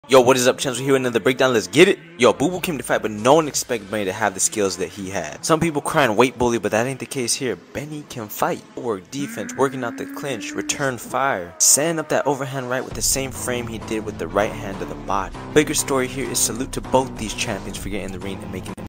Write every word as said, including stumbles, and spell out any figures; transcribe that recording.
Yo, what is up, channel? Here with another breakdown. Let's get it. Yo, Booboo came to fight, but no one expected Benny to have the skills that he had. Some people crying weight bully, but that ain't the case here. Benny can fight, work defense, working out the clinch, return fire, setting up that overhand right with the same frame he did with the right hand of the body. Bigger story here is salute to both these champions for getting in the ring and making